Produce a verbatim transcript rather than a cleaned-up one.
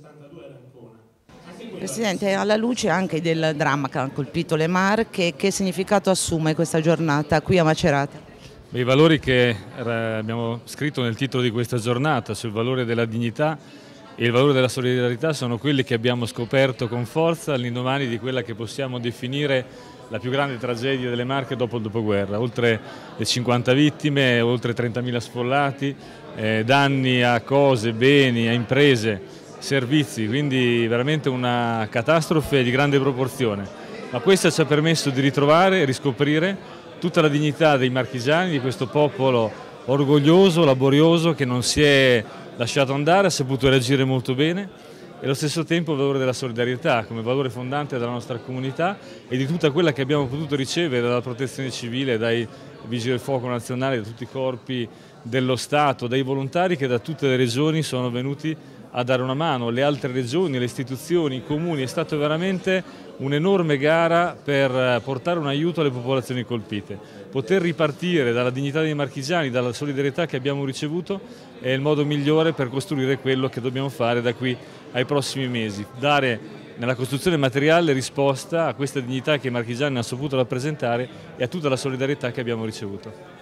Presidente, alla luce anche del dramma che ha colpito le Marche, che significato assume questa giornata qui a Macerata? I valori che abbiamo scritto nel titolo di questa giornata sul valore della dignità e il valore della solidarietà sono quelli che abbiamo scoperto con forza all'indomani di quella che possiamo definire la più grande tragedia delle Marche dopo il dopoguerra. Oltre le cinquanta vittime, oltre trentamila sfollati, eh, danni a cose, beni, a imprese, servizi, quindi veramente una catastrofe di grande proporzione. Ma questa ci ha permesso di ritrovare e riscoprire tutta la dignità dei marchigiani, di questo popolo orgoglioso, laborioso, che non si è lasciato andare, ha saputo reagire molto bene, e allo stesso tempo il valore della solidarietà come valore fondante della nostra comunità e di tutta quella che abbiamo potuto ricevere dalla protezione civile, dai vigili del fuoco nazionali, da tutti i corpi dello Stato, dai volontari che da tutte le regioni sono venuti a dare una mano, le altre regioni, le istituzioni, i comuni. È stata veramente un'enorme gara per portare un aiuto alle popolazioni colpite. Poter ripartire dalla dignità dei marchigiani, dalla solidarietà che abbiamo ricevuto è il modo migliore per costruire quello che dobbiamo fare da qui ai prossimi mesi, dare nella costruzione materiale risposta a questa dignità che i marchigiani hanno saputo rappresentare e a tutta la solidarietà che abbiamo ricevuto.